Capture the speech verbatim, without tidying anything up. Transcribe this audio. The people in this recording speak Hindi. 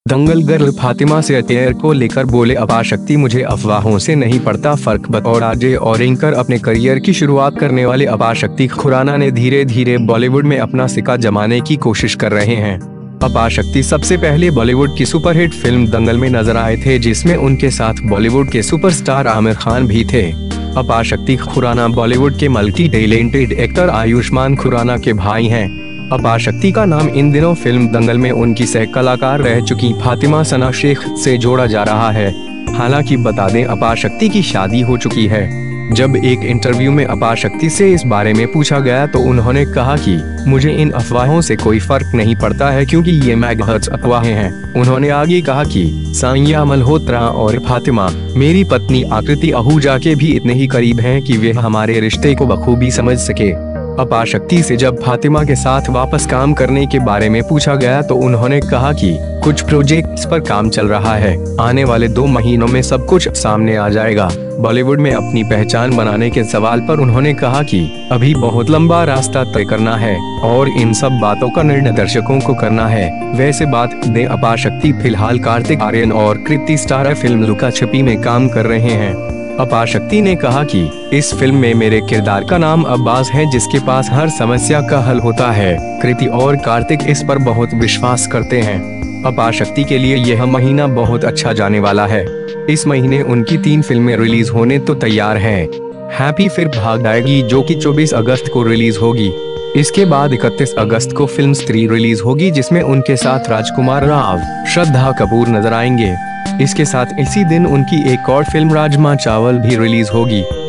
दंगल गर्ल फातिमा से अफेयर को लेकर बोले अपाशक्ति, मुझे अफवाहों से नहीं पड़ता फर्क। बतौर आरजे और एंकर अपने करियर की शुरुआत करने वाले अपाशक्ति खुराना ने धीरे धीरे बॉलीवुड में अपना सिक्का जमाने की कोशिश कर रहे हैं। अपाशक्ति सबसे पहले बॉलीवुड की सुपरहिट फिल्म दंगल में नजर आए थे, जिसमें उनके साथ बॉलीवुड के सुपरस्टार आमिर खान भी थे। अपाशक्ति खुराना बॉलीवुड के multi talented actor Ayushmann Khurana के भाई हैं। अपाशक्ति का नाम इन दिनों फिल्म दंगल में उनकी सह कलाकार रह चुकी फातिमा सना शेख से जोड़ा जा रहा है। हालांकि बता दें, अपाशक्ति की शादी हो चुकी है। जब एक इंटरव्यू में अपाशक्ति से इस बारे में पूछा गया तो उन्होंने कहा कि मुझे इन अफवाहों से कोई फर्क नहीं पड़ता है, क्योंकि ये मैगहर्ट्ज अफवाहें हैं। उन्होंने आगे कहा कि सानिया मल्होत्रा और फातिमा मेरी पत्नी आकृति आहूजा के भी इतने ही करीब हैं कि वे हमारे रिश्ते को बखूबी समझ सके। अपाशक्ति से जब फातिमा के साथ वापस काम करने के बारे में पूछा गया तो उन्होंने कहा कि कुछ प्रोजेक्ट्स पर काम चल रहा है, आने वाले दो महीनों में सब कुछ सामने आ जाएगा। बॉलीवुड में अपनी पहचान बनाने के सवाल पर उन्होंने कहा कि अभी बहुत लंबा रास्ता तय करना है और इन सब बातों का निर्णय दर्शकों को करना है। वैसे बात दें, अपाशक्ति फिलहाल कार्तिक आर्यन और कृति स्टारर फिल्म लुका छिपी में काम कर रहे हैं। अपाशक्ति ने कहा कि इस फिल्म में मेरे किरदार का नाम अब्बास है, जिसके पास हर समस्या का हल होता है। कृति और कार्तिक इस पर बहुत विश्वास करते हैं। अपाशक्ति के लिए यह महीना बहुत अच्छा जाने वाला है। इस महीने उनकी तीन फिल्में रिलीज होने तो तैयार हैं। हैप्पी फिर भाग आएगी, जो कि चौबीस अगस्त को रिलीज होगी। इसके बाद इकतीस अगस्त को फिल्म स्त्री रिलीज होगी, जिसमें उनके साथ राजकुमार राव, श्रद्धा कपूर नजर आएंगे। इसके साथ इसी दिन उनकी एक और फिल्म राजमा चावल भी रिलीज होगी।